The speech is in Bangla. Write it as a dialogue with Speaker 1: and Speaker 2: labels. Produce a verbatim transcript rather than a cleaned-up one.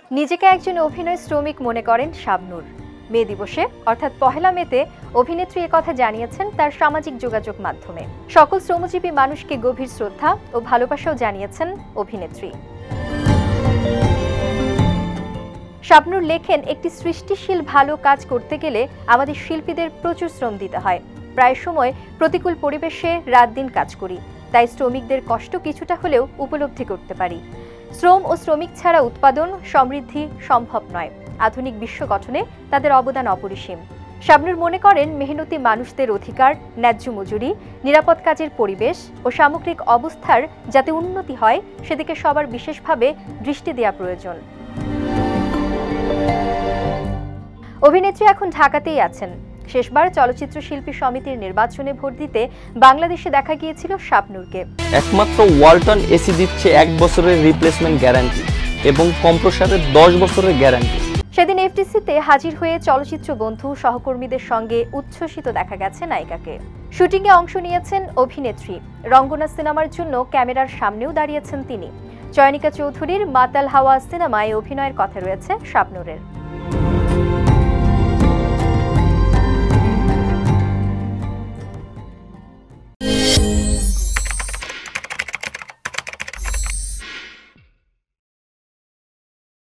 Speaker 1: নিজেকে একজন অভিনয় শ্রমিক মনে করেন শাবনূর। মে দিবসে অর্থাৎ পহেলা মেতে অভিনেত্রী একথা জানিয়েছেন তার সামাজিক যোগাযোগ মাধ্যমে। সকল শ্রমজীবী মানুষকে গভীর শ্রদ্ধা ও ভালোবাসাও জানিয়েছেন অভিনেত্রী। শাবনূর লেখেন, একটি সৃষ্টিশীল ভালো কাজ করতে গেলে আমাদের শিল্পীদের প্রচুর শ্রম দিতে হয়। প্রায় সময় প্রতিকূল পরিবেশে রাত দিন কাজ করি, তাই শ্রমিকদের কষ্ট কিছুটা হলেও উপলব্ধি করতে পারি। শ্রম ও শ্রমিক ছাড়া উৎপাদন সমৃদ্ধি সম্ভব নয়। আধুনিক বিশ্ব গঠনে তাদের অবদান অপরিসীম। শাবনূর মনে করেন, মেহনতি মানুষদের অধিকার, ন্যায্য মজুরি, নিরাপদ কাজের পরিবেশ ও সামগ্রিক অবস্থার যাতে উন্নতি হয় সেদিকে সবার বিশেষভাবে দৃষ্টি দেওয়া প্রয়োজন। অভিনেত্রী এখন ঢাকাতেই আছেন। শেষবার চলচ্চিত্র শিল্পী সমিতির নির্বাচনে ভোট দিতে বাংলাদেশে দেখা গিয়েছিল শাবনূরকে।
Speaker 2: একমাত্র ওয়ালটন এসি দিচ্ছে এক বছরের রিপ্লেসমেন্ট গ্যারান্টি এবং কম্প্রেসারের দশ বছরের গ্যারান্টি।
Speaker 1: সেদিন এফটিসিতে হাজির হয়ে চলচ্চিত্র বন্ধু সহকর্মীদের সঙ্গে উচ্ছ্বসিত দেখা গেছে নায়িকাকে। শুটিংয়ে অংশ নিয়েছেন অভিনেত্রী। রঙ্গনা সিনেমার জন্য ক্যামেরার সামনেও দাঁড়িয়েছেন তিনি। চয়নিকা চৌধুরীর মাতাল হাওয়া সিনেমায় অভিনয়ের কথা রয়েছে শাবনূরের।